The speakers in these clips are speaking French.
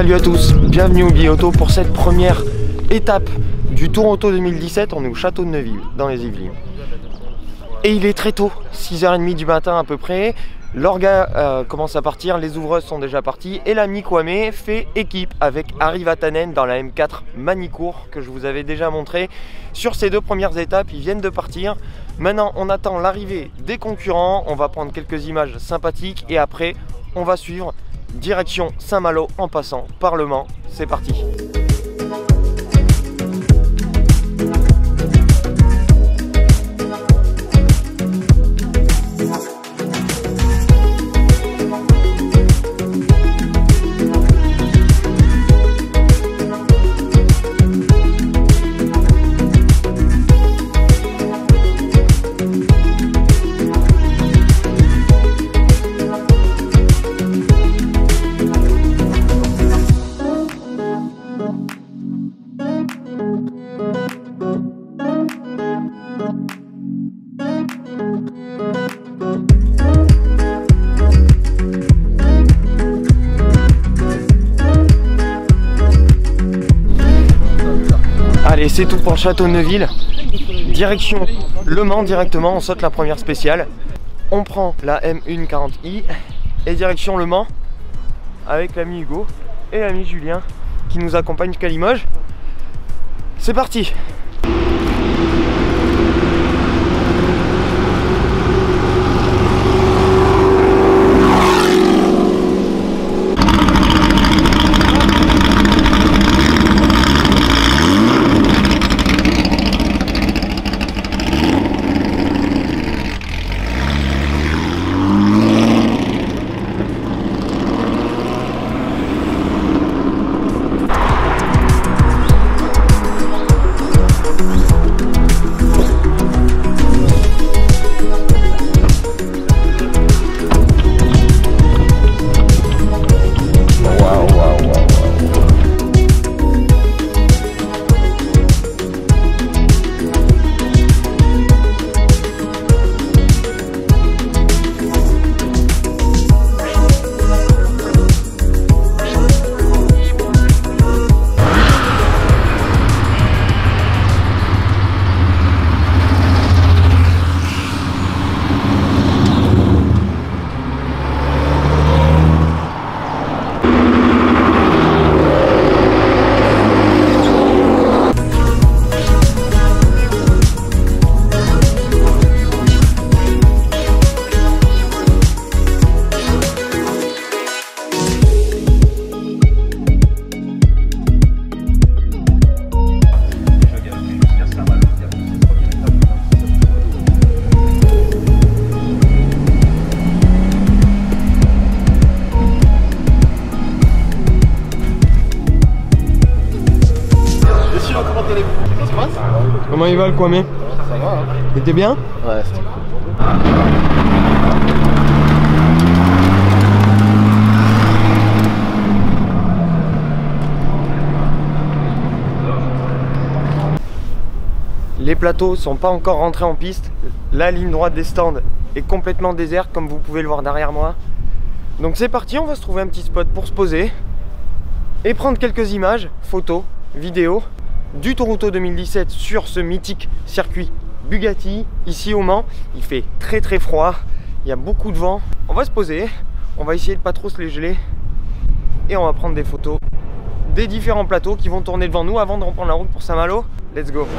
Salut à tous, bienvenue au Guy Auto pour cette première étape du Tour Auto 2017. On est au château de Neuville, dans les Yvelines. Et il est très tôt, 6h30 du matin à peu près. L'orga commence à partir, les ouvreuses sont déjà parties et l'ami Kwame fait équipe avec Harry Vatanen dans la M4 Manicourt que je vous avais déjà montré. Sur ces deux premières étapes, ils viennent de partir. Maintenant, on attend l'arrivée des concurrents. On va prendre quelques images sympathiques et après, on va suivre direction Saint-Malo en passant par Le Mans. C'est parti. Allez, c'est tout pour le château de Neuville. Direction Le Mans directement, on saute la première spéciale. On prend la M140i et direction Le Mans avec l'ami Hugo et l'ami Julien qui nous accompagne jusqu'à Limoges. C'est parti! Comment il va le Kwame? Ça va hein. T'étais bien? Ouais, c'était cool. Les plateaux sont pas encore rentrés en piste. La ligne droite des stands est complètement déserte comme vous pouvez le voir derrière moi. Donc c'est parti, on va se trouver un petit spot pour se poser et prendre quelques images, photos, vidéos du Tour Auto 2017 sur ce mythique circuit Bugatti ici au Mans. Il fait très froid, il y a beaucoup de vent. On va se poser, on va essayer de pas trop se les geler et on va prendre des photos des différents plateaux qui vont tourner devant nous avant de reprendre la route pour Saint-Malo. Let's go.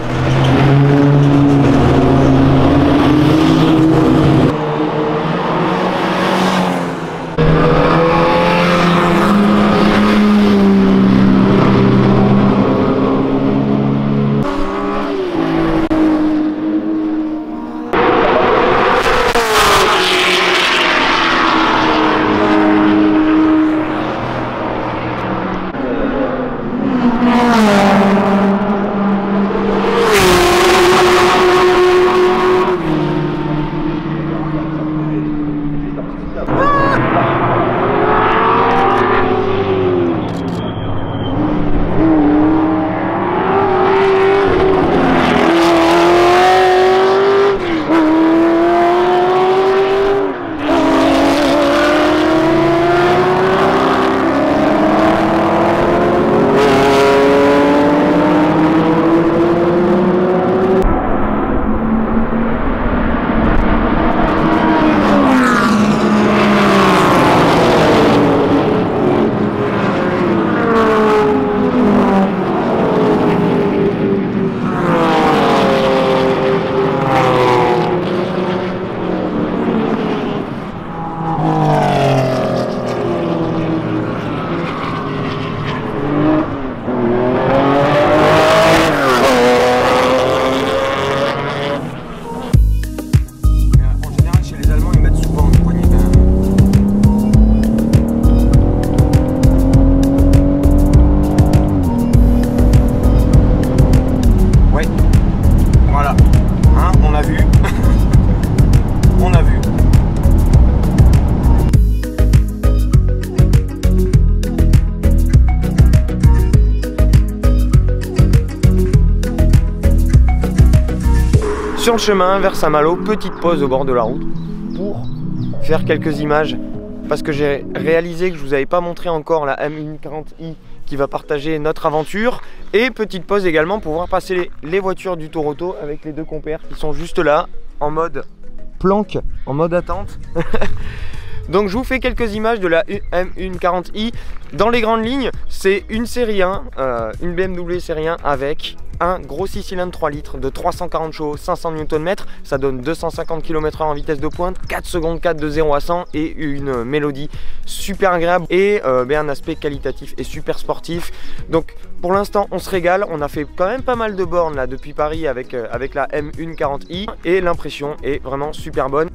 sur le chemin vers Saint-Malo, petite pause au bord de la route pour faire quelques images parce que j'ai réalisé que je vous avais pas montré encore la M140i qui va partager notre aventure, et petite pause également pour voir passer les voitures du Tour Auto avec les deux compères qui sont juste là en mode planque, en mode attente. Donc je vous fais quelques images de la M140i. Dans les grandes lignes, c'est une série 1, une BMW série 1 avec un gros 6 cylindres 3 litres de 340 chevaux, 500 Nm, ça donne 250 km/h en vitesse de pointe, 4 secondes 4 de 0 à 100 et une mélodie super agréable et un aspect qualitatif et super sportif. Donc pour l'instant on se régale, on a fait quand même pas mal de bornes là depuis Paris avec la M140i et l'impression est vraiment super bonne.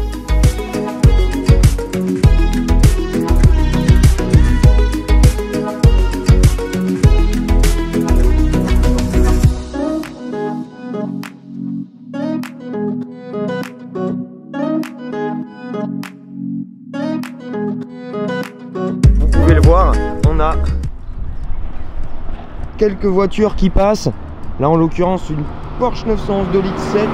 Vous pouvez le voir, on a quelques voitures qui passent. Là en l'occurrence une Porsche 911 2 litres 7.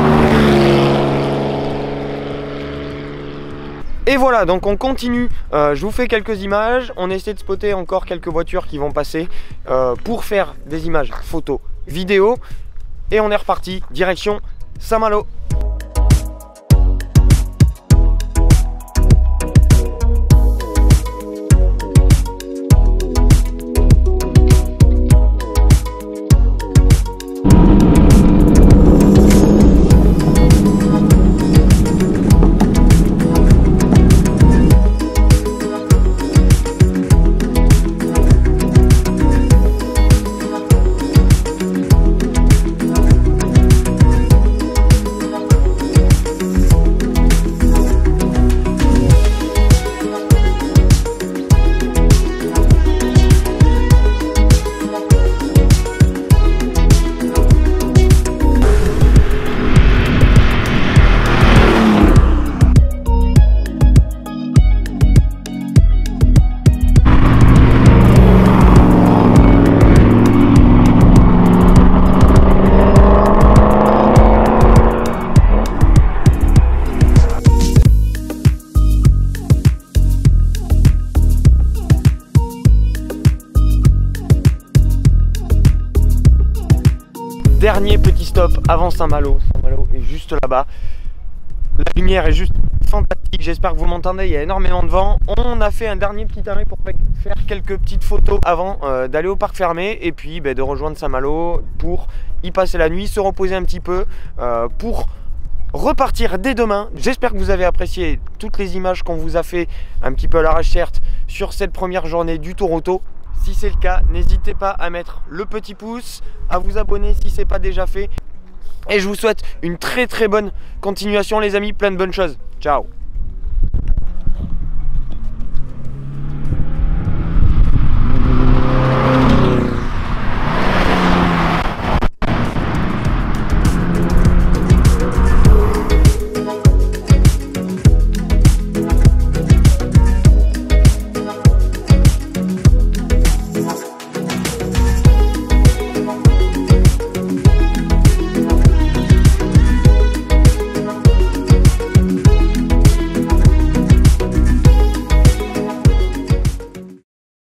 Et voilà, donc on continue, je vous fais quelques images, on essaie de spotter encore quelques voitures qui vont passer pour faire des images photos, vidéos, et on est reparti, direction Saint-Malo. Dernier petit stop avant Saint-Malo. Saint-Malo est juste là-bas. La lumière est juste fantastique. J'espère que vous m'entendez. Il y a énormément de vent. On a fait un dernier petit arrêt pour faire quelques petites photos avant d'aller au parc fermé et puis de rejoindre Saint-Malo pour y passer la nuit, se reposer un petit peu pour repartir dès demain. J'espère que vous avez apprécié toutes les images qu'on vous a fait un petit peu à l'arrache certes sur cette première journée du Tour Auto. Si c'est le cas, n'hésitez pas à mettre le petit pouce, à vous abonner si ce n'est pas déjà fait. Et je vous souhaite une très bonne continuation les amis, plein de bonnes choses. Ciao!